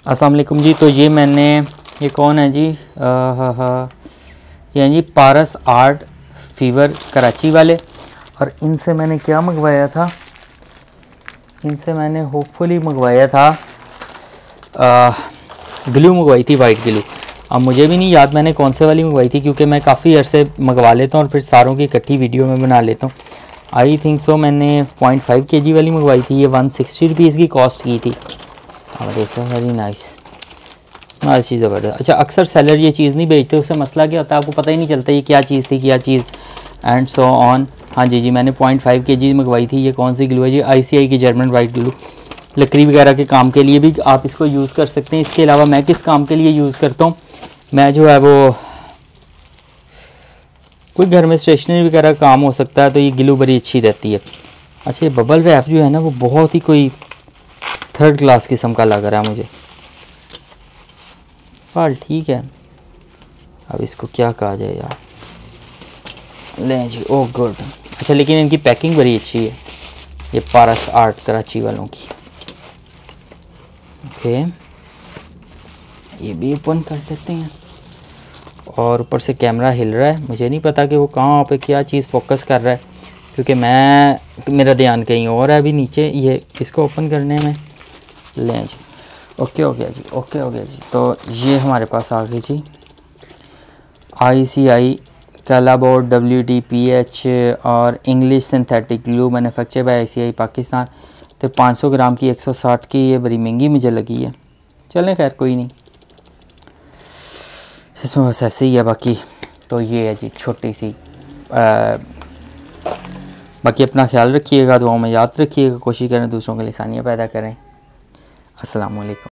अस्सलाम वालेकुम जी। तो ये मैंने, ये कौन है जी, ये हैं जी पारस आर्ट फीवर कराची वाले। और इनसे मैंने क्या मंगवाया था, इनसे मैंने होपफुली मंगवाया था ग्लू मंगवाई थी, वाइट ग्लू। अब मुझे भी नहीं याद मैंने कौन से वाली मंगवाई थी, क्योंकि मैं काफ़ी अरसे मंगवा लेता हूँ और फिर सारों की इकट्ठी वीडियो में बना लेता हूँ। आई थिंक सो मैंने 0.5 kg वाली मंगवाई थी। ये 160 रुपीज़ की कॉस्ट की थी। अब देखो, वेरी नाइस, अच्छी ज़बरदस्त। अच्छा, अक्सर सेलर ये चीज़ नहीं बेचते, उससे मसला क्या होता है, आपको पता ही नहीं चलता ये क्या चीज़ थी, क्या चीज़, एंड सो ऑन। हाँ जी जी, मैंने 0.5 kg मंगवाई थी। ये कौन सी ग्लू है जी, ICI की जर्मन वाइट ग्लू। लकड़ी वगैरह के काम के लिए भी आप इसको यूज़ कर सकते हैं। इसके अलावा मैं किस काम के लिए यूज़ करता हूँ, मैं जो है वो कोई घर में स्टेशनरी वगैरह का काम हो सकता है, तो ये ग्लू बड़ी अच्छी रहती है। अच्छा, ये बबल रैप जो है ना, वो बहुत ही कोई थर्ड क्लास किस्म का लग रहा है मुझे। बाल ठीक है, अब इसको क्या कहा जाए यार, लें जी, ओह गुड। अच्छा, लेकिन इनकी पैकिंग बड़ी अच्छी है, ये पारस आर्ट कराची वालों की। ओके, ये भी ओपन कर देते हैं। और ऊपर से कैमरा हिल रहा है, मुझे नहीं पता कि वो कहाँ पे क्या चीज़ फोकस कर रहा है, क्योंकि मेरा ध्यान कहीं और है अभी नीचे। ये इसको ओपन करने में, लें जी, ओके हो गया जी, ओके हो गया जी। तो ये हमारे पास आ गई जी ICI कैलाबोर्ड WDPH और English synthetic glue, manufacture by ICI Pakistan. तो 500 ग्राम की 160 की, ये बड़ी महंगी मुझे लगी है। चलें, खैर कोई नहीं, इसमें बस ऐसे ही है। बाकी तो ये है जी छोटी सी। बाकी अपना ख्याल रखिएगा, दुआओं में याद रखिएगा, कोशिश करें दूसरों के लिए आसानियाँ पैदा करें। अस्सलाम वालेकुम।